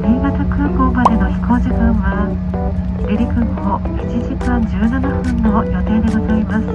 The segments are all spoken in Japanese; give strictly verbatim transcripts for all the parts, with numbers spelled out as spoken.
新潟空港までの飛行時間は離陸後いちじかんじゅうななふんの予定でございます。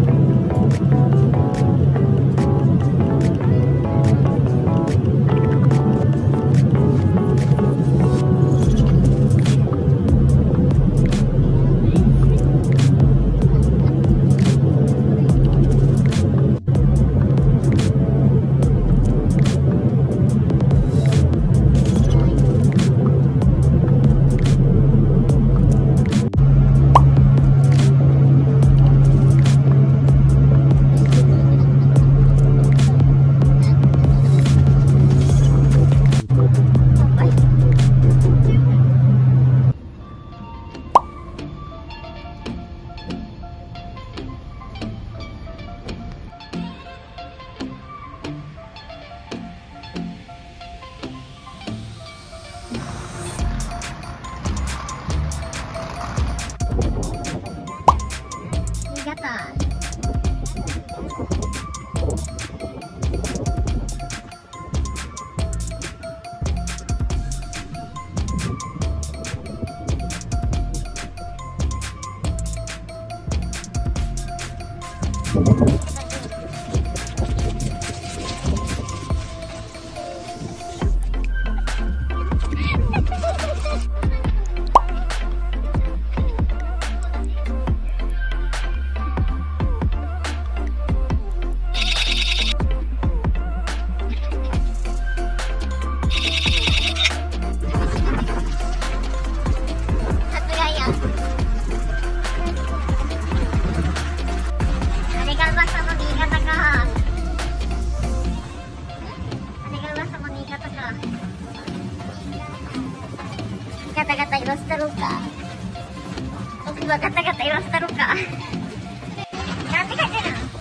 ガタガタ言わせたろうか。僕はガタガタ言わせたろうか。なんて書いてるの？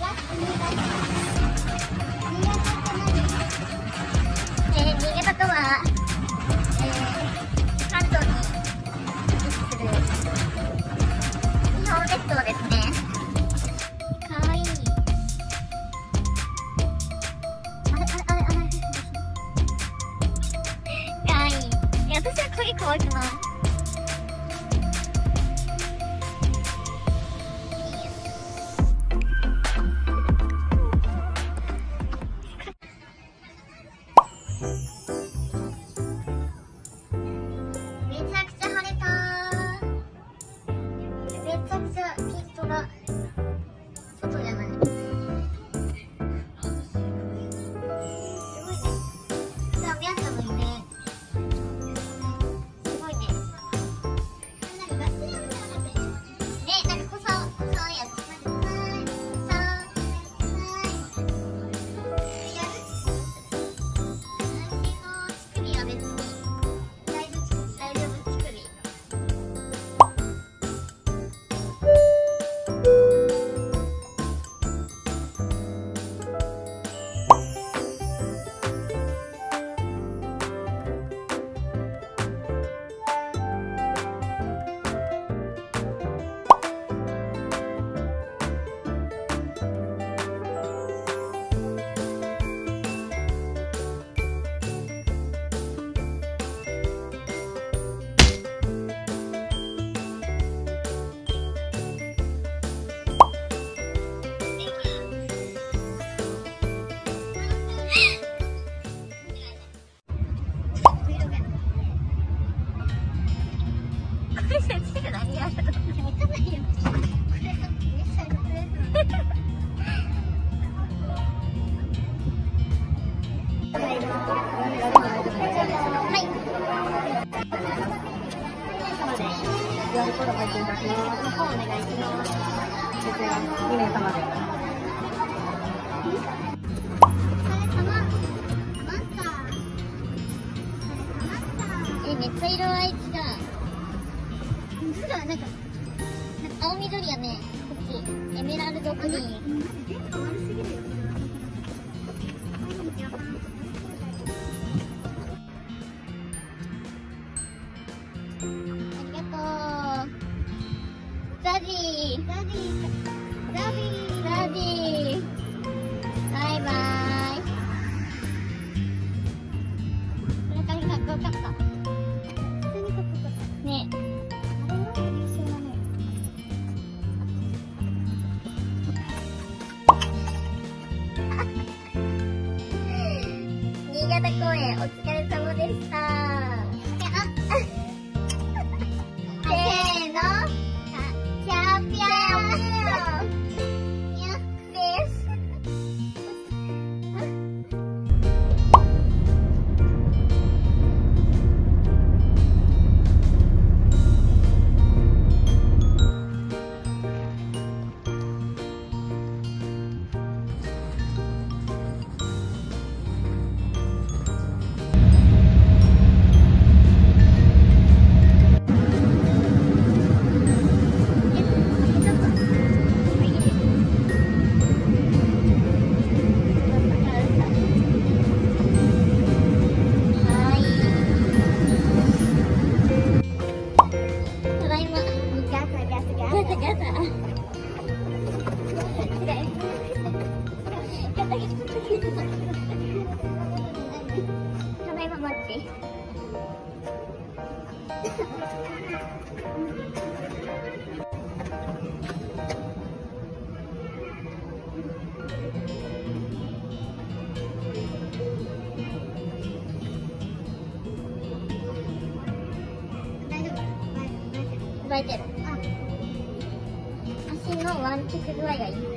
えー、新潟とは、えー、関東に位置する日本列島ですね。かわいい。あれあれあれあれ。かわいい。いや、私は鍵かわいくない。めちゃくちゃ晴れたー。めちゃくちゃ人が外じゃない。すごいね。じゃあ、皆さんもいいね。すごいね。え、なんかこさ、こさやつ。え、めっちゃ色合い違う。ほら、なんか、青緑やね。こっち。エメラルドグリーン。ザジーザジーザジーザジーバイバーイ。これか新潟公演お疲れ様でした。せーの、キャピャーただいま待って。大丈夫？映えてる。足の湾曲具合がいい。